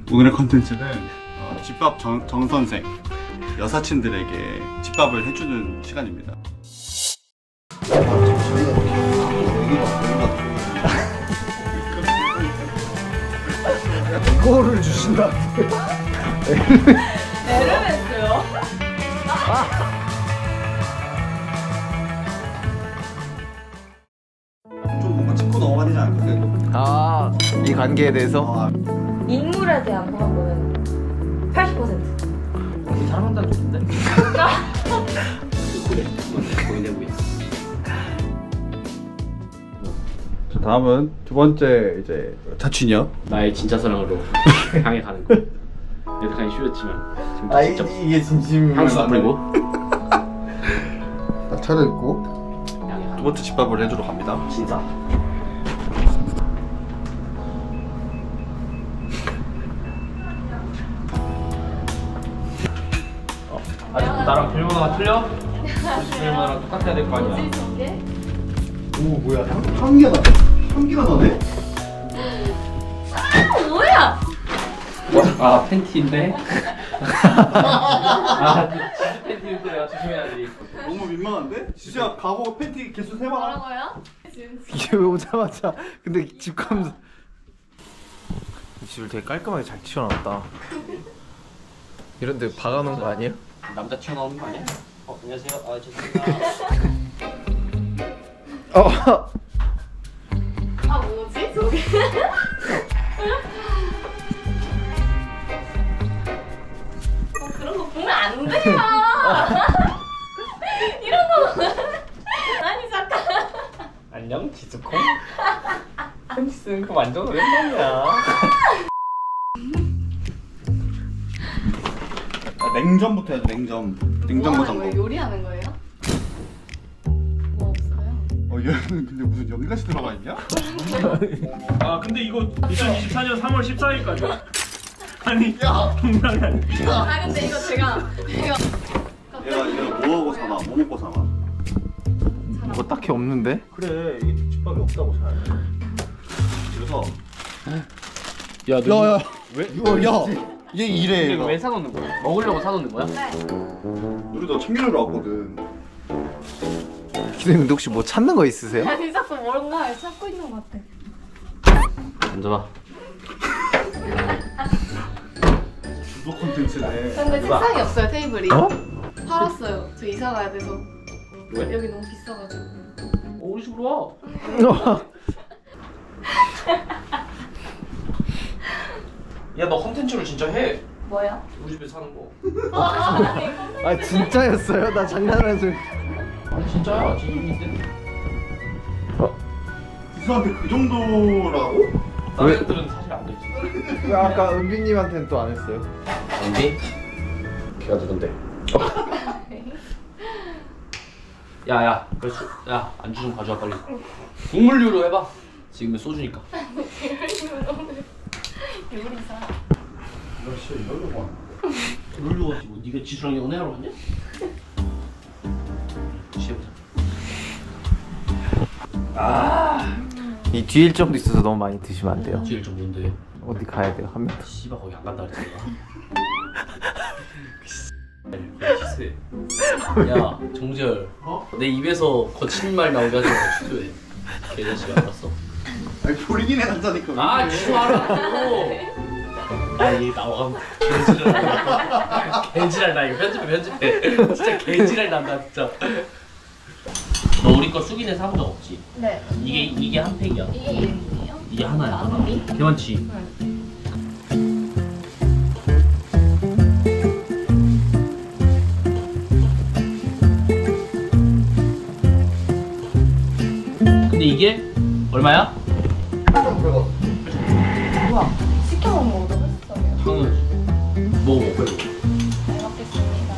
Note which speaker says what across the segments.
Speaker 1: 오늘의 컨텐츠는 집밥 정선생 여사친들에게 집밥을 해주는 시간입니다.
Speaker 2: 이거를 주신다.
Speaker 3: 에르메스요?
Speaker 1: 좀 뭔가 짚고 넘어가야 되지 않을까?
Speaker 2: 이 관계에 대해서?
Speaker 3: 인물에 대한 호감도는 80%.
Speaker 4: 사랑한다는 뜻인데? 고민해보고 있어.
Speaker 1: 자, 다음은 두 번째 이제 자취녀.
Speaker 4: 나의 진짜 사랑으로 향해 가는 거. 예상하기 쉬웠지만 지금 직접
Speaker 2: 이게 진심.
Speaker 4: 향수 뿌리고
Speaker 2: 딱 차려입고.
Speaker 4: 향해 가는
Speaker 1: 두 번째 집밥을 해주러 갑니다.
Speaker 4: 진짜. 아직 나랑 비밀번호가 틀려? 우리 집 비밀번호랑 똑같아야 될 거 아니야.
Speaker 1: 오 뭐야 향기가 나. 향기가 나네?
Speaker 3: 뭐야?
Speaker 4: 아 팬티인데? 아 팬티인데 내가 조심해야지.
Speaker 1: 너무 민망한데? 진짜 가고 팬티 개수 세봐.
Speaker 3: 뭐라고요?
Speaker 2: 이게 오자마자 근데 집감. 집을 되게 깔끔하게 잘 치워놨다. 이런데 박아놓은 거 아니에요?
Speaker 4: 남자 튀어나오는 거 아니야? 안녕하세요. 아 죄송합니다.
Speaker 3: 아 뭐지 저게? 그런 거 보면 안 돼요. 이런 거 아니 잠깐.
Speaker 4: 안녕 지수콩? 팬티 쓰는 거 완전 오랜만이야.
Speaker 1: 냉점부터 해야죠. 냉점. 냉장고 잠궈.
Speaker 3: 요리하는 거예요? 뭐 없어요?
Speaker 1: 얘는 근데 무슨 여기까지 들어가 있냐?
Speaker 5: 아 근데 이거 2024년 3월 14일까지 아니 동남이 아니야.
Speaker 3: 아 근데 이거 제가
Speaker 1: 얘가 뭐 하고 사나? 뭐 먹고 사나?
Speaker 2: 뭐 딱히 없는데?
Speaker 1: 그래 이게 집밥이 없다고 잘. 그래서
Speaker 4: 야,
Speaker 1: 왜? 이거 얘 이래.
Speaker 4: 이거 왜 사놓는 거야? 먹으려고 사놓는 거야?
Speaker 1: 우리 너 챙기려고 왔거든.
Speaker 2: 기대님 근데 혹시 뭐 찾는 거 있으세요?
Speaker 3: 아니 자꾸 뭔가 찾고 있는 것 같아.
Speaker 4: 앉아봐.
Speaker 1: 주도 콘텐츠네.
Speaker 3: 근데 책상이 없어요 테이블이.
Speaker 2: 어?
Speaker 3: 팔았어요. 저 이사 가야 돼서.
Speaker 4: 왜?
Speaker 3: 여기 너무 비싸가지고.
Speaker 4: 우리 집으로 와. 야 너 컨텐츠를 진짜 해.
Speaker 3: 뭐야?
Speaker 4: 우리 집에 사는 거.
Speaker 2: 아 진짜였어요? 나 장난하지.
Speaker 4: 아니 진짜야. 진심인데.
Speaker 1: 지수한테 그 정도라고?
Speaker 4: 다른 애들은 사실 안 되지.
Speaker 2: 왜 아까 은비님한테는 또 안 했어요?
Speaker 4: 언니? 걔가 누군데? 야야 그래서 야 안주 좀 가져와 빨리. 국물류로 해봐. 지금은 소주니까.
Speaker 3: 요리사.
Speaker 1: 너 진짜 이러려고 하는
Speaker 4: 국물류 가지고 뭐 네가 지수랑 연애하러 갔냐? 취해보자.
Speaker 2: 이 뒤에 일정도 있어서 너무 많이 드시면 안 돼요.
Speaker 4: 제일 좀 뭔데?
Speaker 2: 어디 가야 돼요? 한 명.
Speaker 4: 씨발 거기 안 간다 그랬잖아. 야 정재열 내 입에서 거친 말 나오게 하지 마. 취소해. 개자식 알았어?
Speaker 1: 아니 본인이 한다니까.
Speaker 4: 아 취소하라고. 아얘 나와가면 개지랄 나 이거 편집해. 진짜 개지랄 난다 진짜. 너 우리 거 쑥이네 사본 적 없지?
Speaker 3: 네.
Speaker 4: 이게 한 팩이야.
Speaker 3: 이게 이름이에요?
Speaker 4: 이게 하나야.
Speaker 3: 나눔이?
Speaker 4: 개만치. 근데 이게 얼마야?
Speaker 3: 우와. 시켜 먹는 거보다 훨씬 싸네요.
Speaker 4: 당연하지. 먹어 빨리.
Speaker 3: 잘 먹겠습니다.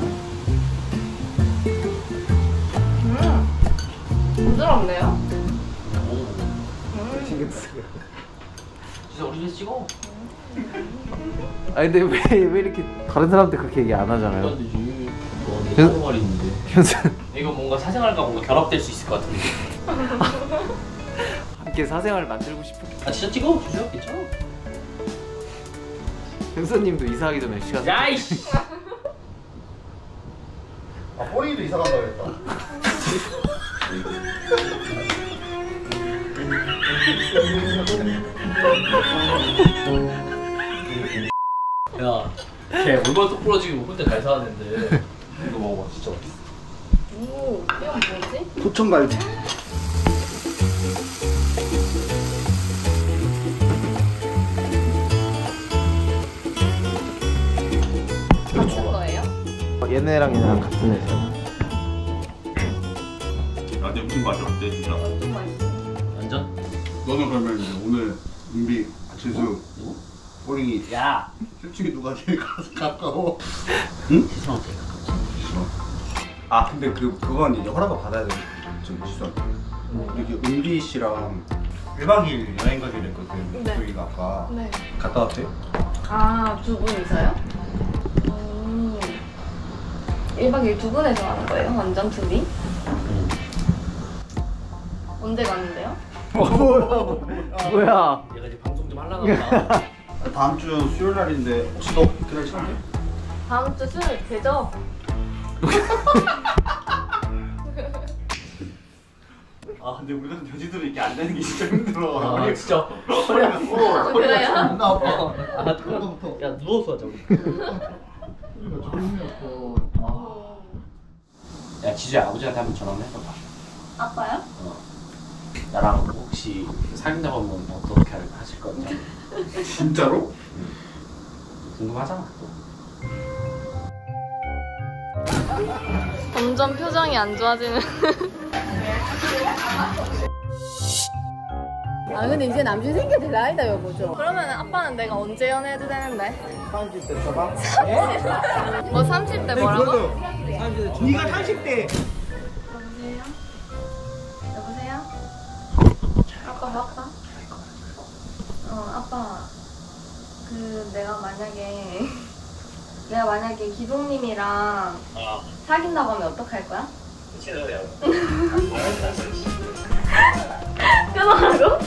Speaker 3: 부드럽네요.
Speaker 4: 진짜 우리 집에서 찍어.
Speaker 2: 아니 근데 왜 이렇게 다른 사람한테 그렇게 얘기 안 하잖아요.
Speaker 4: 안 되지. 내
Speaker 2: 현-
Speaker 4: 사생활이 있는데.
Speaker 2: 현수
Speaker 4: 이거 뭔가 사생활과 뭔가 결합될 수 있을 것 같은데.
Speaker 2: 함께 사생활을 만들고 싶은.
Speaker 4: 아 진짜 찍어 주세요. 괜찮아.
Speaker 2: 현수님도 이사하기 전에 시간.
Speaker 4: 야이씨.
Speaker 1: 아 꼬리도 이사 간다고 했다.
Speaker 4: 야, 걔 얼마나 똑 부러지고 혼자 잘 사왔는데.
Speaker 1: 이거 먹어봐 진짜 맛있어.
Speaker 3: 오, 이건 뭐지?
Speaker 1: 포천갈비.
Speaker 3: 같은 거예요?
Speaker 2: 얘네랑 같은 회사.
Speaker 5: 야, 냄새 맛이 어때 진짜?
Speaker 3: 좀 맛있어.
Speaker 4: 완전?
Speaker 1: 너는 그러면 이제 오늘 은비, 재수,
Speaker 4: 누구?
Speaker 1: 꼬링이
Speaker 4: 야.
Speaker 1: 솔직히 누가 제일 가까워?
Speaker 4: 시선한테.
Speaker 1: 아 근데 그건 이제 허락을 받아야 돼. 좀 지수한테. 이렇게 은비 씨랑 1박 2일 여행 가기로 했거든.
Speaker 3: 네.
Speaker 1: 저희가 아까
Speaker 3: 네.
Speaker 1: 갔다 왔대.
Speaker 3: 아, 두 분이서요? 1박 2일 두 분에서 가는 거예요? 완전 둘이? 언제 가는데요?
Speaker 2: 뭐야?
Speaker 4: 얘가 이제 방송 좀 하려나 보다.
Speaker 1: 다음 주 수요일 날인데 혹시 너 그날 시간 돼?
Speaker 3: 다음 주 수요일 되죠?
Speaker 1: 아 근데 우리 같은 돼지들은 이렇게 안 되는 게 진짜 힘들어.
Speaker 4: 아, 진짜.
Speaker 1: 허리가
Speaker 3: 그래요?
Speaker 1: 존나 아파.
Speaker 4: 아, 야, 누워서 하자, 우리.
Speaker 1: 허리가 존나 아파.
Speaker 4: 야, 지수야, 아버지한테 한번 전화 한번 해봐봐.
Speaker 3: 아빠요?
Speaker 4: 나랑 혹시 사귄다고 하면 어떻게 하실 건지
Speaker 1: 진짜로?
Speaker 4: 궁금하잖아, 또.
Speaker 3: 점점 표정이 안 좋아지는.
Speaker 6: 아 근데 이제 남친 생겨도 나이다 여보죠.
Speaker 3: 그러면 아빠는 내가 언제 연애해도 되는데?
Speaker 1: 30대 쳐봐.
Speaker 3: 뭐 30대 뭐라고?
Speaker 1: 네가 30대.
Speaker 3: 여보세요? 아빠 바빠? 아빠 내가 만약에 기동님이랑 사귄다고 하면 어떡할 거야? 끊어라고?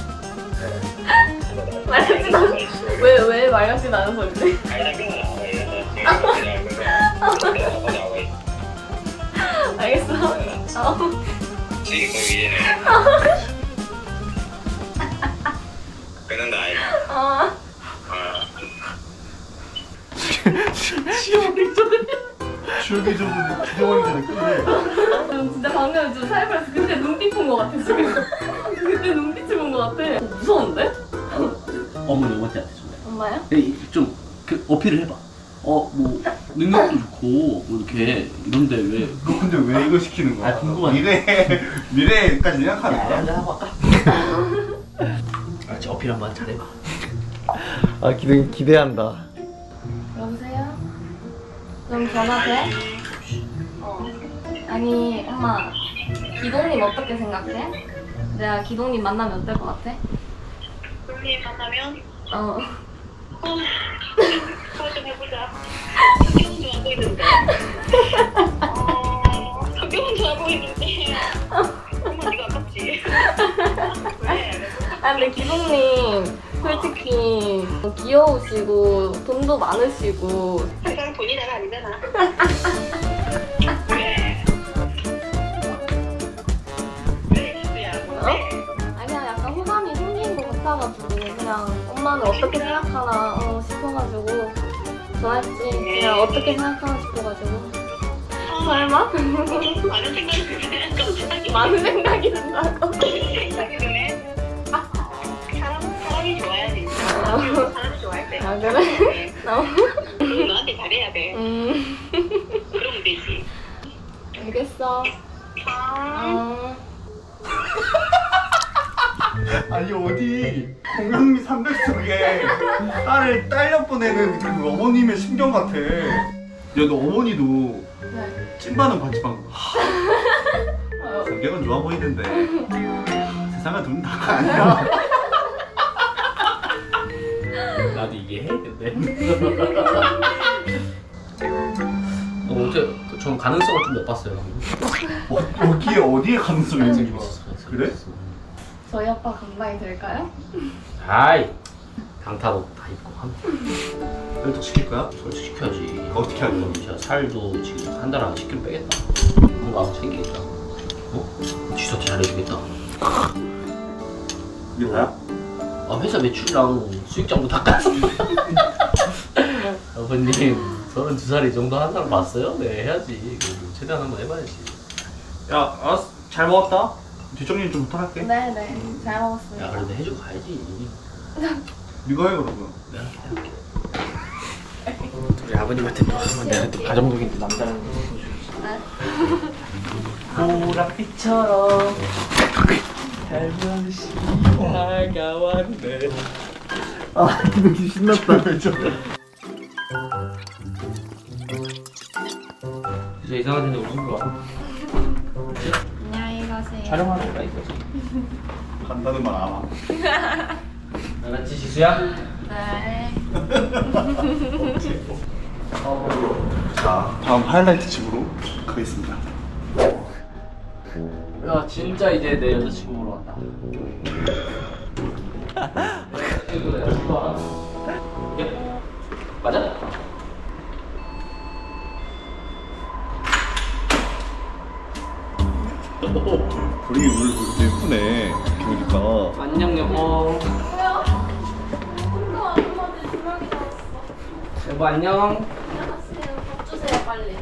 Speaker 3: 말같지도 않은 왜 말같지도 않은 소리지? 알겠어.
Speaker 1: 추억이 좀 기대하기 전에 끊네.
Speaker 3: 진짜 방금 좀 살벌해서 그때 눈빛 본 거 같아 지금. 그때 눈빛을 본 거 같아. 무서운데?
Speaker 4: 어머니, 어머니한테 좀.
Speaker 3: 엄마요?
Speaker 4: 좀 어필을 해봐. 뭐 능력도 좋고 뭐 이렇게 이런데 왜?
Speaker 1: 너 근데 왜 이거 시키는 거야?
Speaker 4: 아, 궁금하네.
Speaker 1: 미래까지 생각하는 거야?
Speaker 4: 한잔 하고 갈까? 아, 어필 한번 잘해봐.
Speaker 2: 아 기대한다.
Speaker 3: 여보세요? 그럼 전화 돼? 아니 엄마, 기동님 어떻게 생각해? 내가 기동님 만나면 어떨 것 같아?
Speaker 7: 기동님 만나면? 그거 좀 해보자. 성격은 좋아 보이는데. 성격은 좋아 보이는데. 엄마 네가 아깝지. 왜?
Speaker 3: 아 근데 기동님 솔직히 귀여우시고 돈도 많으시고
Speaker 7: 세상 돈이 다가 아니잖아. 왜? 왜 지수야 뭔데?
Speaker 3: 아니야 약간 호감이 생긴 것 같아가지고 그냥 엄마는 어떻게 생각하나 싶어가지고 전화했지. 그냥 어떻게 생각하나 싶어가지고. 설마?
Speaker 7: 많은 생각이 드네. 갑자기
Speaker 3: 많은 생각이 든다고?
Speaker 7: 생각이 드네. 사람이 좋아야지. 사람이 좋아할 때.
Speaker 3: 아 그래?
Speaker 7: 그럼 너한테 잘해야 돼. 그러면 되지.
Speaker 3: 알겠어.
Speaker 1: 아니 어디 공영미 300 속에 딸을 딸려 보내는 그 어머님의 심경 같아. 야 너 어머니도
Speaker 3: 네.
Speaker 1: 찐반은 봤지 방금. 성격은 좋아 보이는데 세상은 돈 다가 아니야.
Speaker 4: 나도 이게 해 근데. 어제 전 가능성을 좀 높았어요.
Speaker 1: 어디에 가능성이 있는 거야? 그래?
Speaker 3: 저희 아빠 감당이 될까요?
Speaker 4: 아이 강타도 다 있고.
Speaker 1: 설득시킬 거야?
Speaker 4: 설득시켜야지.
Speaker 1: 어떻게 하려고?
Speaker 4: 진짜 살도 지금 한 달 안에 10kg 빼겠다. 뭔가 챙기겠다. 어? 디저트 잘해주겠다.
Speaker 1: 이게 다야?
Speaker 4: 아, 회사 매출이랑 수익장도 다 깠어. 아버님 32살이 정도 한 사람 봤어요? 네, 해야지. 그래도 최대한 한번 해봐야지.
Speaker 1: 야, 알았어. 잘 먹었다. 뒷정리 좀 부탁할게.
Speaker 3: 네네 잘 먹었습니다.
Speaker 4: 야, 그래도 해주고 가야지.
Speaker 1: 네가 해 그러면.
Speaker 4: 내가 해볼게.
Speaker 2: 우리 아버님한테 또 한번 내가 또 가정적인 남자라는 걸 보여줘야지.
Speaker 4: 보랏빛처럼 살며시 다가왔네.
Speaker 2: 아 기둥이 신났다.
Speaker 4: 진짜 이상한 데우리 집으로 와.
Speaker 3: 안녕히 가세요.
Speaker 4: 촬영하러 가 있어 지금.
Speaker 1: 간다는 말 안 와.
Speaker 4: 알았지 지수야?
Speaker 3: 네.
Speaker 1: 자, 다음 하이라이트 집으로 가겠습니다.
Speaker 4: 야 진짜 이제 내 여자친구 보러 왔다. 내 여자친구 알아? 예? 맞아?
Speaker 1: 우리 오늘 되게 예쁘네. 이렇게 보니까.
Speaker 4: 안녕 여보.
Speaker 3: 뭐야? 혼자 아줌마들 2명이 나왔어.
Speaker 4: 여보 안녕.
Speaker 3: 안녕하세요. 밥 주세요 빨리.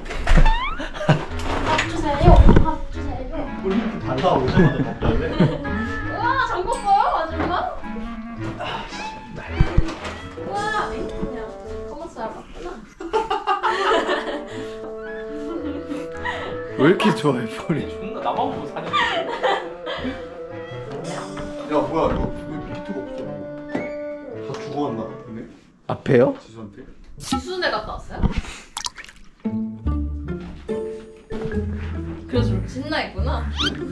Speaker 3: 밥 주세요. 밥 주세요.
Speaker 1: 우리 이렇게 달라 오자마자 갑자기.
Speaker 3: 우와 잠궜어요 아줌마? 우와 그냥 커머스알 봤구나.
Speaker 2: 왜 이렇게 좋아해 폰이?
Speaker 4: 존나 나만 보고 사냐?
Speaker 1: 야, 뭐야, 너 왜 비트가 없어? 다 죽어갔나? 근데
Speaker 2: 앞에요?
Speaker 1: 지수한테?
Speaker 3: 지수네 갔다 왔어요? 그래서 저렇게 신나했구나.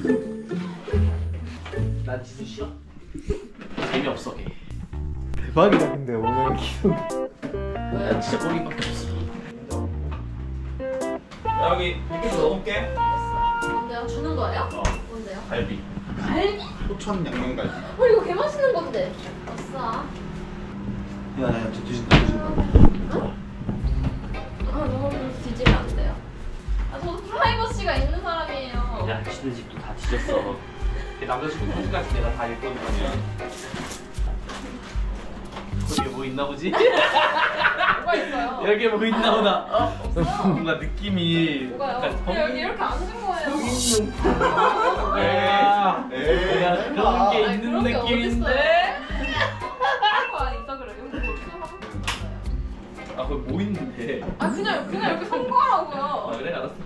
Speaker 4: 난 지수 싫어. 재미없어 걔.
Speaker 2: 대박이다 근데 오늘 기둥.
Speaker 4: 난 진짜 꼬리밖에 없어.
Speaker 1: 야, 여기 이렇게 넣어놓을게.
Speaker 3: 뭔데요? 주는 거예요? 뭔데요?
Speaker 1: 갈비.
Speaker 3: 갈비?
Speaker 1: 호천 양념갈비.
Speaker 3: 이거 개 맛있는 건데. 아싸.
Speaker 1: 야, 저 뒤진다.
Speaker 3: 아 너무 뒤지면 안 돼요. 아 저도 프라이버시가 있는 사람이에요.
Speaker 4: 야 지네 집도 다 뒤졌어. 걔 남자친구 사진까지 내가 다 읽고 있는 거냐. 거기에 뭐 있나 보지?
Speaker 3: 뭐가 있어요?
Speaker 4: 여기에 뭐 있나 보다.
Speaker 3: 없어요.
Speaker 4: 뭔가 느낌이
Speaker 3: 뭐가요?
Speaker 4: 약간
Speaker 3: 근데 여기 이렇게 앉은 거예요.
Speaker 1: 에이,
Speaker 4: 야 그런 게
Speaker 3: 아니,
Speaker 4: 있는
Speaker 3: 그런 게
Speaker 4: 느낌인데?
Speaker 3: 아 있다 그래. 여기 뭐 어떻게 하고 있어요?
Speaker 4: 아 거기 뭐 있는데?
Speaker 3: 아 그냥 이렇게 선 거라고요.
Speaker 4: 아 그래 알았어.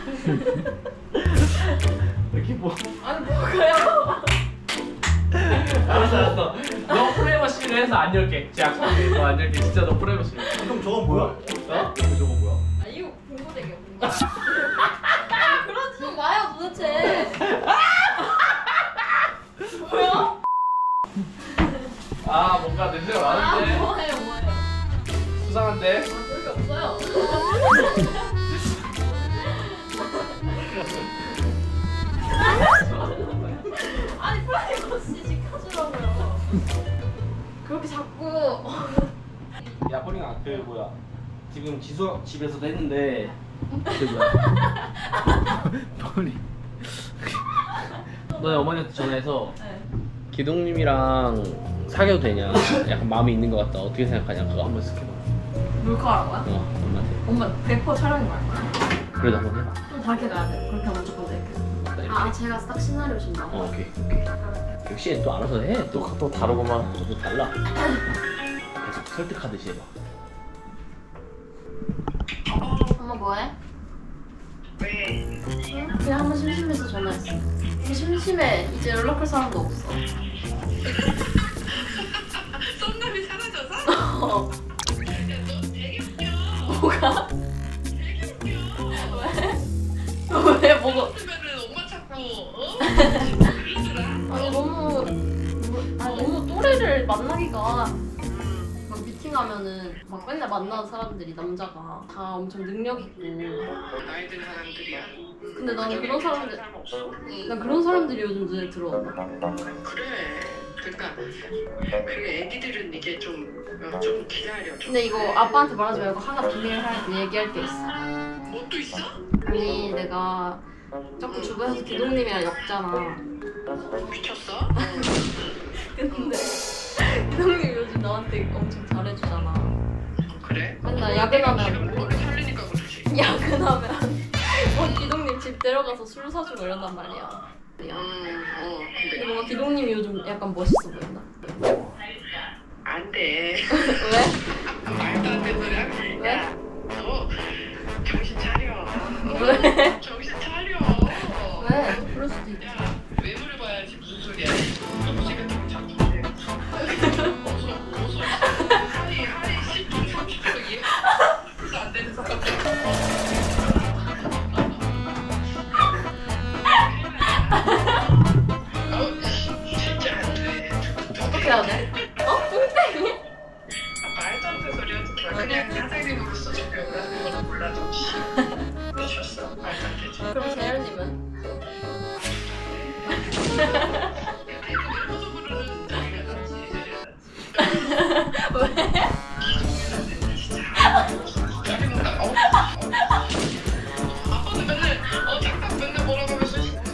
Speaker 4: 여기 뭐?
Speaker 3: 아니 뭐가요?
Speaker 4: 알았어. 너 프라이버시를 해서 안 열게. 자, 너안 열게. 진짜 너 프라이버시를.
Speaker 1: 그럼 저건 뭐야?
Speaker 4: 어?
Speaker 1: 저건 뭐야?
Speaker 3: 아 이거 공부되게 공부. 그러지 좀 마요 도대체. 뭐야?
Speaker 4: 아 뭔가 냄새가
Speaker 3: 아
Speaker 4: 나는데
Speaker 3: 뭐예요 뭐예요?
Speaker 4: 수상한데?
Speaker 3: 아 그럴 게 없어요. 아니 프라이버시 지켜주라고요. 그렇게 자꾸.
Speaker 4: 야 뽀링아 그 뭐야 지금 지수 집에서도 했는데
Speaker 2: 폰이.
Speaker 4: 너네 어머니한테 전화해서
Speaker 3: 네.
Speaker 4: 기동님이랑 사귀어도 되냐 약간 마음이 있는 것 같다 어떻게 생각하냐 그거 한번 스켜봐
Speaker 3: 몰카라고요?
Speaker 4: 엄마한테
Speaker 3: 엄마 100% 촬영이 말 거야.
Speaker 4: 그래도 한번 해봐
Speaker 3: 좀 다르게 가야 돼. 그렇게 하면 무조건 돼. 아 제가 딱 시나리오 준다고?
Speaker 4: 오케이 역시 얘는 또 알아서 해또
Speaker 2: 다르구만.
Speaker 4: 또 달라 계속 설득하듯이 해봐
Speaker 3: 엄마 뭐해?
Speaker 7: 왜?
Speaker 3: 그냥 한번 심심해서 전화했어. 심심해. 이제 연락할 사람도 없어.
Speaker 7: 썸남이 사라져서?
Speaker 3: 어.
Speaker 7: 야, 너 되게 웃겨.
Speaker 3: 뭐가?
Speaker 7: 되게 웃겨.
Speaker 3: 왜 뭐가?
Speaker 7: 그러면은 엄마 찾고, 그러더라.
Speaker 3: 아니 너무 또래를 만나기가 막 미팅하면은 막 맨날 만나는 사람들이 남자가 다 엄청 능력 있고.
Speaker 7: 나이 든 사람들이야.
Speaker 3: 근데 나는 그런 사람들
Speaker 7: 사람 없어?
Speaker 3: 난 그런 사람들이 요즘 눈에 들어온다.
Speaker 7: 그래. 그러니까 그 애기들은 이게 좀 좀 기다려.
Speaker 3: 근데 이거 아빠한테 말하지 말고 하나 얘기할 게 있어.
Speaker 7: 뭐 또 있어?
Speaker 3: 아니 내가 자꾸 주변에서 기동님이랑 엮잖아.
Speaker 7: 미쳤어?
Speaker 3: 근데 기동님 요즘 나한테 엄청 잘해주잖아.
Speaker 7: 그래?
Speaker 3: 맨날
Speaker 7: 지금
Speaker 3: 야근하면
Speaker 7: 너를 살리니까 그러지.
Speaker 3: 야근하면 기동님 집 데려가서 술 사주고 이런단 말이야. 근데 뭔가 기동님이 요즘 약간 멋있어 보인다.
Speaker 7: 안 돼.
Speaker 3: 왜?
Speaker 7: 말도 안 되는 소리 하지.
Speaker 3: 왜?
Speaker 7: 야, 너 정신 차려.
Speaker 3: 왜?
Speaker 7: 정신 차려.
Speaker 3: 왜? 그럴 수도 있지.
Speaker 7: 야, 외모를 봐야지 무슨 소리야. 정신 같은 거 자꾸 해. 어서. 하이 10분 30분 이해. 그래도 안 되는 사람. 진짜 안 돼.
Speaker 3: 어떻게 해야 돼? 어? 뚱땡이?
Speaker 7: 말도 안 되는 소리 하지 마. 그냥 사장님으로서 적용하는 거는 몰라도 미쳤어. 말도 안 되지.
Speaker 3: 그럼 재열님은?
Speaker 7: 외모적으로는 자기가 낫지.
Speaker 3: 왜?
Speaker 7: 아빠도 맨날 잠깐 맨날 뭐라고 하면서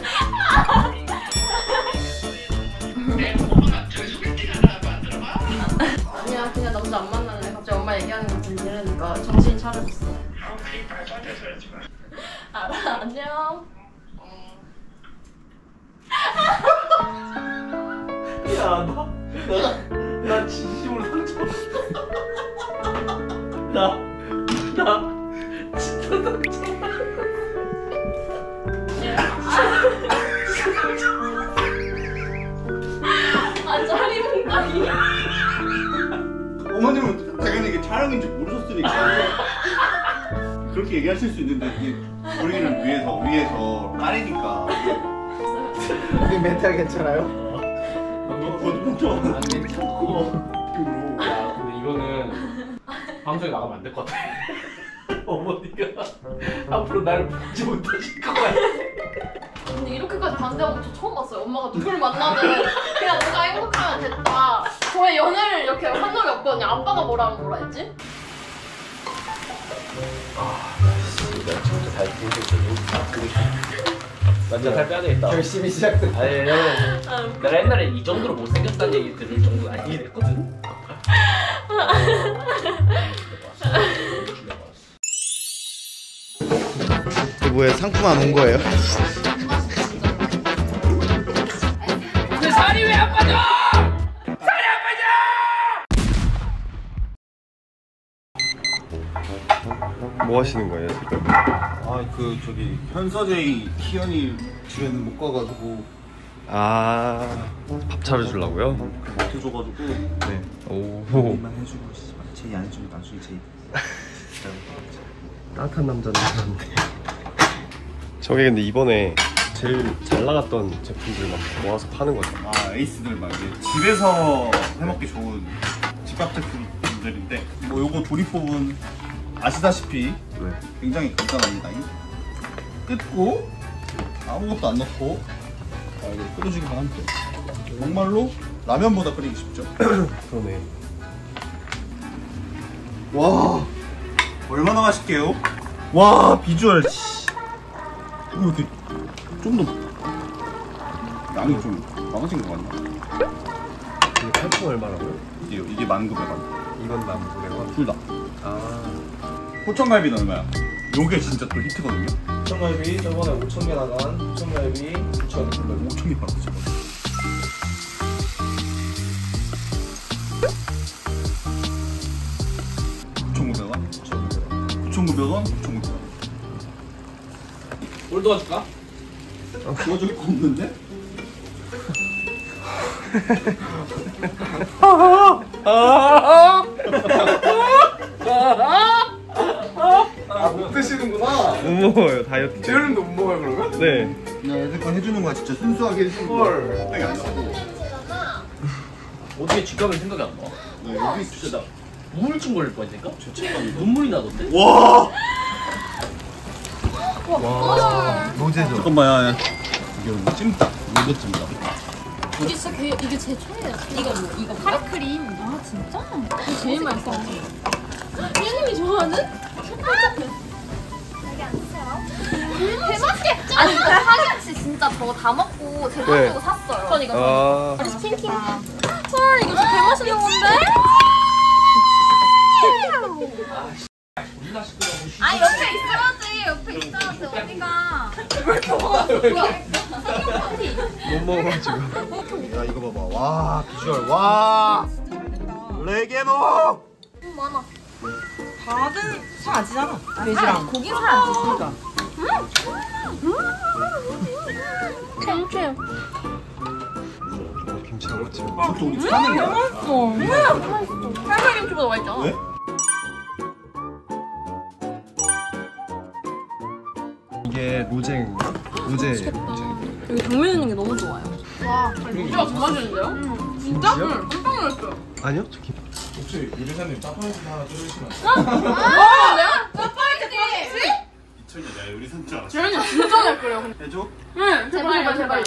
Speaker 7: 내 엄마가 저기 소개팅 하나 만들어봐.
Speaker 3: 아니야 그냥 남자 안 만날래. 갑자기 엄마 얘기하는 거 들으니까 정신 차려졌어.
Speaker 7: 아 그게 말도 안 되는 소리 하지 마.
Speaker 3: 알아 안녕.
Speaker 4: 야, 나 진심으로 상처받았어. 나 진짜 상처받았어.
Speaker 3: 아 짜리몽땅이.
Speaker 1: 어머님은 당연히 이게 촬영인 줄 모르셨으니까 그렇게 얘기하실 수 있는데 이게 우리를 위해서 딸이니까.
Speaker 2: 이 멘탈 괜찮아요?
Speaker 1: 거짓말
Speaker 4: 안 괜찮고. 야, 근데 이거는 방송에 나가면 안 될 것 같아. 어머니가 앞으로 나를 보지 못하실 것 같아.
Speaker 3: 근데 이렇게까지 반대하고 저 처음 봤어요. 엄마가 누굴 만나면 그냥 내가 행복하면 됐다. 저의 연애를 이렇게 한 적이 없거든요. 아빠가 뭐라 했지?
Speaker 4: 내가 진짜 잘 완전 살 빼야 되겠다.
Speaker 2: 열심히 시작됐다.
Speaker 4: 아니, 내가 옛날에 이 정도로 못생겼다는 얘기 들을 정도는 아니긴 했거든.
Speaker 8: 뭐야 상품 안 온 거예요?
Speaker 4: 근데 살이 왜 안 빠져? 살이 안 빠져!
Speaker 8: 뭐 하시는 거예요 지금?
Speaker 1: 그 저기 현서제이 희연이 집에는 못 가가지고
Speaker 8: 밥 차려주려고요?
Speaker 1: 못 해줘가지고
Speaker 8: 네. 오.
Speaker 1: 이만 해주고 제이 안 해주면 나중에 제이
Speaker 8: 따뜻한 남자는 그런데. 저게 근데 이번에 제일 잘 나갔던 제품들만 모아서 파는 거죠.
Speaker 1: 에이스들 막 이제 집에서 해먹기 좋은 집밥 제품들인데 뭐 요거 조리법은 아시다시피
Speaker 8: 네.
Speaker 1: 굉장히 간단합니다. 뜯고 아무것도 안 넣고 이거 끓여주기만 하면 돼요. 정말로 라면보다 끓이기 쉽죠.
Speaker 8: 그러네.
Speaker 1: 와 얼마나 맛있게요? 와 비주얼 이렇게 좀 더 양이 좀 많아진 것 같나?
Speaker 8: 이게 팔품 얼마라고요?
Speaker 1: 이게 19,100원
Speaker 8: 이건 19,100원.
Speaker 1: 둘 다. 호청갈비는 얼마야? 요게 진짜 또 히트거든요.
Speaker 2: 호청갈비 저번에 5,000개 나간 호청갈비 9,000원.
Speaker 1: 5,000개 팔았어 저거.
Speaker 4: 뭘 도와줄까?
Speaker 1: 도와줄 거 없는데?
Speaker 2: 못 드시는구나.
Speaker 8: 못 먹어요 다이어트.
Speaker 2: 재현님도 못 먹어요 그러면?
Speaker 8: 네.
Speaker 1: 그냥 애들 거 해주는 거야 진짜 순수하게 해주는 거야. 땡이 안 나고.
Speaker 4: 어떻게 쥐감을 생각이 안 나?
Speaker 1: 네, 여기
Speaker 4: 진짜 나 우울증 걸릴 뻔했으니까? 눈물이 나던데?
Speaker 1: 와
Speaker 8: 노제죠.
Speaker 1: 잠깐만 야. 이게 찜닭 로드 찜닭.
Speaker 3: 이게 진짜 이게 제 최애야. 이거 파리크림. 아 진짜? 이게 제일 맛있어. 예님이 좋아하는? 여기 앉으세요. 대맛게. 아니 이거 파김치 진짜 저거 다 먹고 제 돈
Speaker 8: 네.
Speaker 3: 주고 샀어요. 전 이거
Speaker 8: 아,
Speaker 3: 킹킹. 헐 이거 진짜 개맛있는 건데? 아 옆에 있어야지. 옆에 있어야지. 어디가? 왜 이렇게 먹어?
Speaker 8: 못 먹어 지금.
Speaker 1: 야 이거 봐봐. 와 비주얼 와. 레게노.
Speaker 3: 많아.
Speaker 6: 다들 살 안 찌잖아. 돼지랑.
Speaker 3: 고기는 살안 찌.
Speaker 6: 그러니까.
Speaker 3: 김치.
Speaker 8: 김치 안 먹지.
Speaker 1: 저도 우리 사는 거야.
Speaker 3: 팔팔김치보다 맛있잖아.
Speaker 1: 왜?
Speaker 8: 이게 로제.
Speaker 3: 여기 당면 있는 게 너무 좋아요. 와, 진짜 잘 맛있는데요? 진짜? 응, 깜짝 놀랐어요.
Speaker 8: 아니요, 저기.
Speaker 5: 혹시 요리사님 짜파게티 하나 끓이시면
Speaker 3: 내가 짜파게티!
Speaker 5: 2000년 내가 요리사인 줄 알았어.
Speaker 3: 재현이 진짜 잘 끓여.
Speaker 1: 해줘.
Speaker 3: 응, 제발요.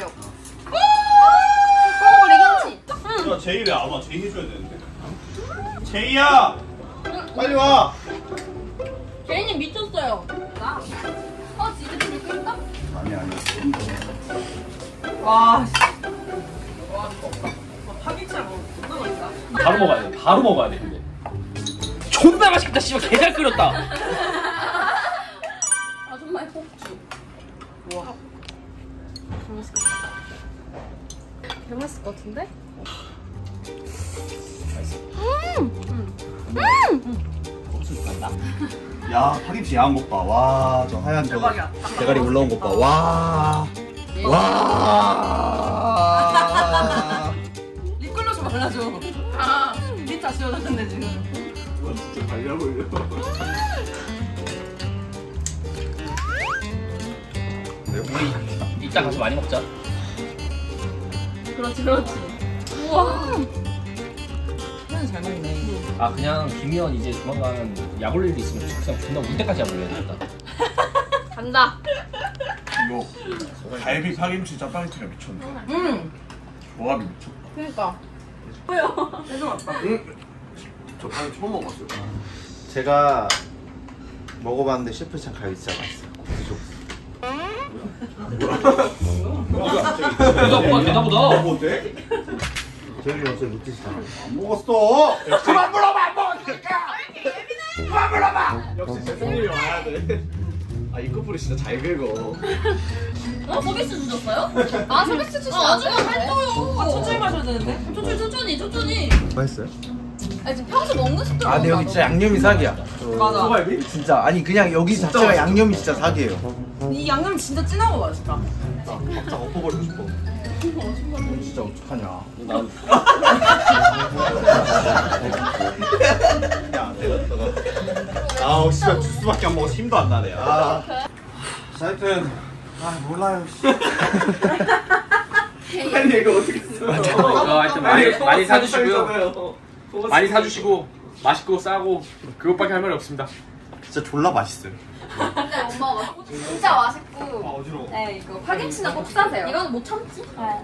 Speaker 3: 꼬리 김치.
Speaker 1: 야 제이 왜 안 와? 제이 해줘야 되는데. 제이야. 빨리 와.
Speaker 3: 제이님 미쳤어요. 나? 진짜 불 끓일까?
Speaker 1: 아니야.
Speaker 6: 와. 와 미쳤다. 파김치랑 너무 존나 맛있다.
Speaker 4: 바로 먹어야 돼. 바로 먹어야 돼. 근데 존나 맛있겠다. 씨발 개잘 끓였다.
Speaker 3: 아줌마의 폭주.
Speaker 6: 와.
Speaker 3: 개맛있을 것 같은데?
Speaker 1: 야 파김치 야한 것 봐. 와 저 하얀 저
Speaker 6: 대박이야.
Speaker 1: 대가리 올라온 것 봐. 와. 와.
Speaker 6: 립글로즈 발라줘. 아, 립다 지워졌는데 지금.
Speaker 5: 와 진짜 달려 보여.
Speaker 4: 우리 이따 가서 많이 먹자.
Speaker 3: 그렇지. 우와.
Speaker 6: 그냥 잘 먹네.
Speaker 4: 아 그냥 김희연 이제 조만간 약 올릴 일 있으면 그냥 존나 울 때까지 약 올려야겠다.
Speaker 3: 간다.
Speaker 5: 이거 갈비 파김치 짜파게티가 미쳤네. 조합이 미쳤다.
Speaker 3: 그니까.
Speaker 6: 해줘 왔다.
Speaker 5: 저 방금 처음 먹었어요.
Speaker 1: 제가 먹어봤는데 셰프찬 갈비 진짜 맛있어요.
Speaker 4: 뭐가 되나 보다.
Speaker 1: 뭔데? 저희 어제 루티시잖아. 안 먹었어. 그만 물어봐. 안 먹었으니까. 그만 물어봐.
Speaker 5: 역시 재성님이 와야 돼. 아 이 커플이 진짜 잘 긁어.
Speaker 3: 서비스 주셨어요? 아, 서비스 주셨어요? 아줌마 살쪄요.
Speaker 6: 아 천천히 마셔야 되는데?
Speaker 3: 천천히.
Speaker 8: 맛있어요?
Speaker 3: 아, 지금 평소 먹는 습관.
Speaker 9: 아 근데 여기 진짜 양념이 사기야.
Speaker 6: 맞아.
Speaker 5: 소갈비?
Speaker 9: 진짜 아니 그냥 여기 자체가 양념이 진짜 사기예요.
Speaker 6: 이 양념 진짜 진하고 맛있다.
Speaker 1: 딱 엎어버리고 싶어.
Speaker 9: 진짜 어떡하냐.
Speaker 1: 야, 내가 아우 씨발 주스밖에 안 먹어서 힘도 안 나네. 아. 하여튼 몰라요.
Speaker 5: 아니 이거 어떻게 써?
Speaker 4: 하여튼 많이 사주시고요. 많이 사주시고 맛있고 싸고 그것밖에 할 말이 없습니다.
Speaker 1: 진짜 졸라 맛있어요.
Speaker 3: 근데 엄마가 진짜 맛있고.
Speaker 1: 어지러워.
Speaker 3: 네, 이거 파김치는 꼭 사세요. 이거는 못 참지? 네.